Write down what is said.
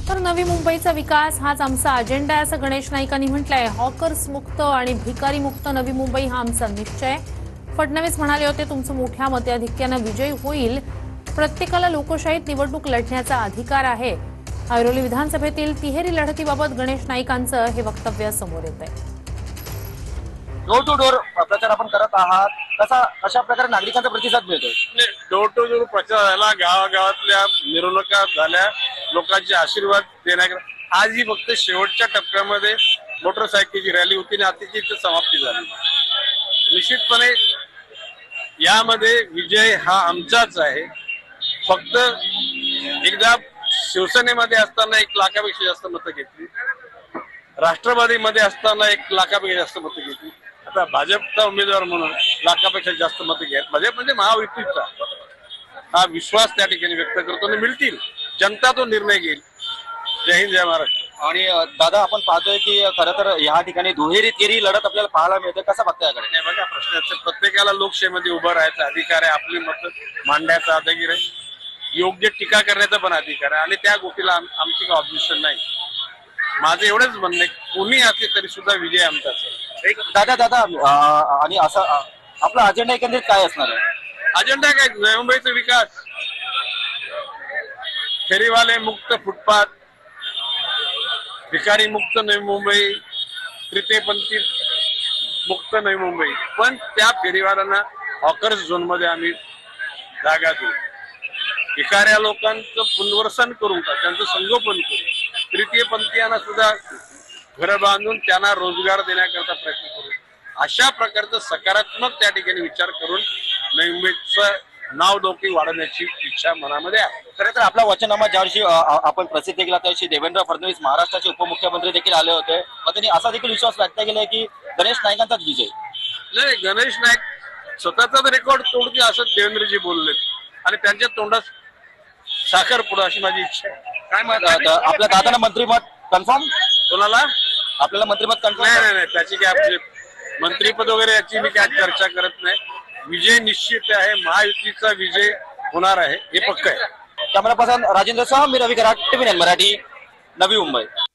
तर नवी मुंबईचा विकास हाच आमचा अजेंडा आहे असं गणेश नाईकांनी म्हटलंय। हॉकर्स मुक्त आणि भिकारी मुक्त नवी मुंबई हा आमचा निश्चय। फडणवीस म्हणाले होते, तुमचं मोठ्या मताधिक्याने विजय होईल। प्रत्येकाला लोकशाहीत निवडणूक लढण्याचा अधिकार आहे। ऐरोली विधानसभेतील तिहेरी लढतीबाबत गणेश नाईकांचं हे वक्तव्य समोर येतंय। डोर टू डोर प्रचार आपण करत आहात, अशा प्रकारे नागरिकांचा प्रतिसाद मिळतोय। डोर टू डोर प्रचार झाला, गावागावातल्या मिरवणुका झाल्या, लोकांचे आशीर्वाद देण्या आजही फक्त शेवटच्या टप्प्यामध्ये मोटरसायकलची रॅली होती आणि आताची इथे समाप्ती झाली। निश्चितपणे यामध्ये विजय हा आमचाच आहे। फक्त एकदा शिवसेनेमध्ये असताना 1 लाखापेक्षा जास्त मतं घेतली, राष्ट्रवादीमध्ये असताना 1 लाखापेक्षा जास्त मतं घेतली, आता भाजपचा उमेदवार म्हणून लाखापेक्षा जास्त मतं घ्या। भाजप म्हणजे महायुतीचा हा विश्वास त्या ठिकाणी व्यक्त करतो आणि मिळतील, जनता तो निर्णय घेईल। जय हिंद, जय महाराष्ट्र। आणि दादा, आपण पाहतोय की खरं तर या ठिकाणी दुहेरी तिहेरी लढत आपल्याला पाहायला मिळते, कसं बघताय याकडे? नाही बघा, प्रश्नाचं प्रत्येकाला लोकशाहीमध्ये उभं राहायचा अधिकार आहे, आपली मतं मांडण्याचा अधिकार आहे, योग्य टीका करण्याचा पण अधिकार आहे आणि त्या गोष्टीला आमची काही ऑब्जेक्शन नाही। माझं एवढंच म्हणणं आहे, कोणी असले तरी सुद्धा विजय आमचाच आहे। दादा आणि असं आपला अजेंडा एकंदरीत काय असणार आहे? अजेंडा काय? नवी मुंबईचा विकास, फेरीवाले मुक्त फुटपाथ, भिकारी मुक्त नवी मुंबई, तृतीयपंथी मुक्त नवी मुंबई। पण त्या फेरीवाल्यांना हॉकर्स झोन मध्ये आम्ही जागा देऊ, भिकाऱ्या लोकांचं पुनर्वसन करून त्यांचं संगोपन करू, तृतीयपंथीयांना सुद्धा घर बांधून त्यांना रोजगार देण्याकरता प्रयत्न करू। अशा प्रकारचा सकारात्मक त्या ठिकाणी विचार करून नवी मुंबईचं नाव डोकी वाढवण्याची इच्छा मनामध्ये आहे। खरं तर आपला वचननामा ज्या वर्षी आपण प्रसिद्ध केला त्या दिवशी देवेंद्र फडणवीस महाराष्ट्राचे उपमुख्यमंत्री देखील आले होते, व त्यांनी असा देखील विश्वास व्यक्त केलाय की गणेश नाईकांचाच विजय। नाही, गणेश नाईक स्वतःचा रेकॉर्ड तोडतील असं देवेंद्रजी बोलले आणि त्यांच्या तोंडात साखर पुढं अशी माझी इच्छा आहे। काय मत आपल्या दादांना मंत्रिपद कन्फर्म? कोणाला? आपल्याला मंत्रिपद कन्फर्म? नाही नाही, त्याची काय मंत्रिपद वगैरे याची मी काय चर्चा करत नाही। विजय निश्चित आहे, महायुतीचा विजय होणार आहे, हे पक्क आहे। कॅमेरा पर्सन राजेंद्र सह मी रवी कराड, टीव्ही 9 मराठी, नवी मुंबई।